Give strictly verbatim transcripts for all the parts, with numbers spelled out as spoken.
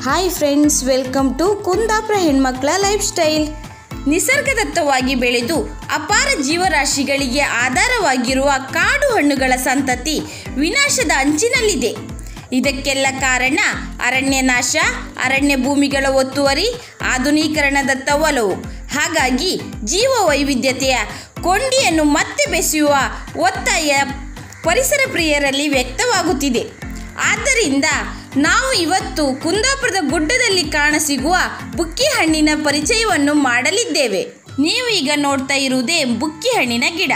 Hi friends, welcome to Kundapura ಹೆಣ್ಮಕ್ಳ life style. ನಿಸರ್ಗದತ್ತವಾಗಿ ಬೆಳೆದು ಅಪಾರ ಜೀವರಾಶಿಗಳಿಗೆ ಆಧಾರವಾಗಿರುವ ಕಾಡು ಹಣ್ಣುಗಳ ಸಂತತಿ ವಿನಾಶದ ಅಂಚಿನಲ್ಲಿದೆ. ಇದಕ್ಕೆಲ್ಲ ಕಾರಣ ಅರಣ್ಯ ನಾಶ, ಅರಣ್ಯ ಭೂಮಿಗಳ ಒತ್ತುವರಿ, ಆಧುನೀಕರಣದತ್ತ ಒಲವು. ಹಾಗಾಗಿ ಜೀವ ವೈವಿಧ್ಯತೆಯ ಕೊಂಡಿಯನ್ನು ಮತ್ತೆ ಬೆಸೆಯುವ ಒತ್ತಾಯ ಪರಿಸರ ಪ್ರಿಯರಲ್ಲಿ ವ್ಯಕ್ತವಾಗುತ್ತಿದೆ. ಆದ್ದರಿಂದ ನಾವು ಇವತ್ತು ಕುಂದಾಪುರದ ಗುಡ್ಡದಲ್ಲಿ ಕಾಣಸಿಗುವ ಬುಕ್ಕಿ ಹಣ್ಣಿನ ಪರಿಚಯವನ್ನು ಮಾಡಲಿದ್ದೇವೆ. ನೀವು ಈಗ ನೋಡ್ತಾ ಇರುವುದೇ ಬುಕ್ಕಿ ಹಣ್ಣಿನ ಗಿಡ.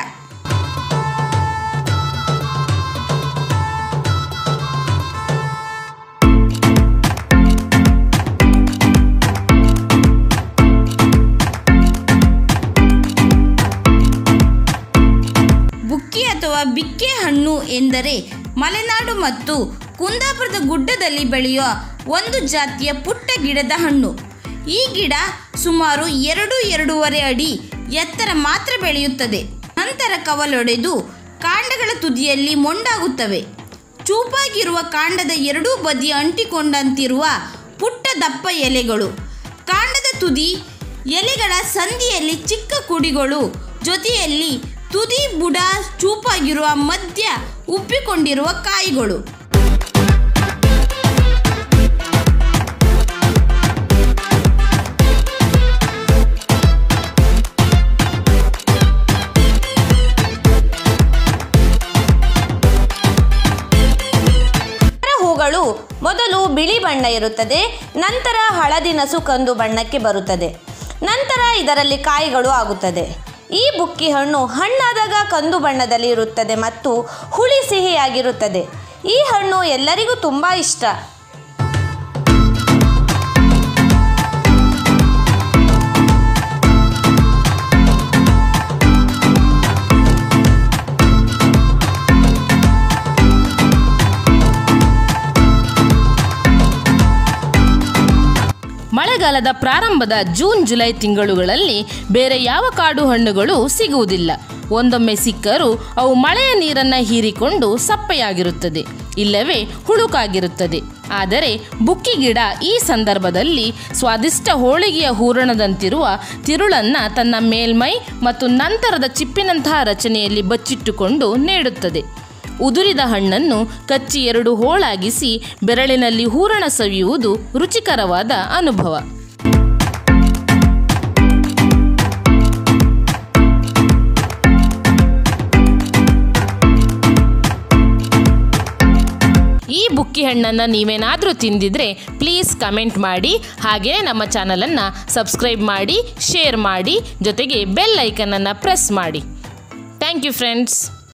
ಬುಕ್ಕಿ ಅಥವಾ ಬಿಕ್ಕೆ ಹಣ್ಣು ಎಂದರೆ ಮಲೆನಾಡು ಮತ್ತು ಕುಂದಾಪುರದ ಗುಡ್ಡದಲ್ಲಿ ಬೆಳೆಯುವ ಒಂದು ಜಾತಿಯ ಪುಟ್ಟ ಗಿಡದ ಹಣ್ಣು. ಈ ಗಿಡ ಸುಮಾರು ಎರಡು ಎರಡೂವರೆ ಅಡಿ ಎತ್ತರ ಮಾತ್ರ ಬೆಳೆಯುತ್ತದೆ. ನಂತರ ಕವಲೊಡೆದು ಕಾಂಡಗಳ ತುದಿಯಲ್ಲಿ ಮೊಂಡಾಗುತ್ತವೆ. ಚೂಪಾಗಿರುವ ಕಾಂಡದ ಎರಡೂ ಬದಿ ಅಂಟಿಕೊಂಡಂತಿರುವ ಪುಟ್ಟ ದಪ್ಪ ಎಲೆಗಳು, ಕಾಂಡದ ತುದಿ ಎಲೆಗಳ ಸಂದಿಯಲ್ಲಿ ಚಿಕ್ಕ ಕುಡಿಗಳು, ಜೊತೆಯಲ್ಲಿ ತುದಿ ಬುಡ ಚೂಪಾಗಿರುವ ಮಧ್ಯ ಉಬ್ಬಿಕೊಂಡಿರುವ ಕಾಯಿಗಳು. ಹೂಗಳು ಮೊದಲು ಬಿಳಿ ಬಣ್ಣ ಇರುತ್ತದೆ, ನಂತರ ಹಳದಿ ನಸು ಕಂದು ಬಣ್ಣಕ್ಕೆ ಬರುತ್ತದೆ. ನಂತರ ಇದರಲ್ಲಿ ಕಾಯಿಗಳು ಆಗುತ್ತದೆ. ಈ ಬುಕ್ಕಿ ಹಣ್ಣು ಹಣ್ಣಾದಾಗ ಕಂದು ಬಣ್ಣದಲ್ಲಿ ಇರುತ್ತದೆ ಮತ್ತು ಹುಳಿ ಸಿಹಿಯಾಗಿರುತ್ತದೆ. ಈ ಹಣ್ಣು ಎಲ್ಲರಿಗೂ ತುಂಬ ಇಷ್ಟ. ಮಳೆಗಾಲದ ಪ್ರಾರಂಭದ ಜೂನ್ ಜುಲೈ ತಿಂಗಳುಗಳಲ್ಲಿ ಬೇರೆ ಯಾವ ಕಾಡು ಹಣ್ಣುಗಳು ಸಿಗುವುದಿಲ್ಲ. ಒಂದೊಮ್ಮೆ ಸಿಕ್ಕರೂ ಅವು ಮಳೆಯ ನೀರನ್ನು ಹೀರಿಕೊಂಡು ಸಪ್ಪೆಯಾಗಿರುತ್ತದೆ, ಇಲ್ಲವೇ ಹುಳುಕಾಗಿರುತ್ತದೆ. ಆದರೆ ಬುಕ್ಕಿ ಗಿಡ ಈ ಸಂದರ್ಭದಲ್ಲಿ ಸ್ವಾದಿಷ್ಟ ಹೋಳಿಗೆಯ ಹೂರಣದಂತಿರುವ ತಿರುಳನ್ನು ತನ್ನ ಮೇಲ್ಮೈ ಮತ್ತು ನಂತರದ ಚಿಪ್ಪಿನಂತಹ ರಚನೆಯಲ್ಲಿ ಬಚ್ಚಿಟ್ಟುಕೊಂಡು ನೀಡುತ್ತದೆ. ಉದುರಿದ ಹಣ್ಣನ್ನು ಕಚ್ಚಿ ಎರಡು ಹೋಳಾಗಿಸಿ ಬೆರಳಿನಲ್ಲಿ ಹೂರಣ ಸವಿಯುವುದು ರುಚಿಕರವಾದ ಅನುಭವ. ಈ ಬುಕ್ಕಿ ಹಣ್ಣನ್ನು ನೀವೇನಾದರೂ ತಿಂದಿದ್ರೆ ಪ್ಲೀಸ್ ಕಮೆಂಟ್ ಮಾಡಿ. ಹಾಗೆ ನಮ್ಮ ಚಾನಲನ್ನು ಸಬ್ಸ್ಕ್ರೈಬ್ ಮಾಡಿ, ಶೇರ್ ಮಾಡಿ, ಜೊತೆಗೆ ಬೆಲ್ ಐಕನನ್ನು ಪ್ರೆಸ್ ಮಾಡಿ. Thank you friends.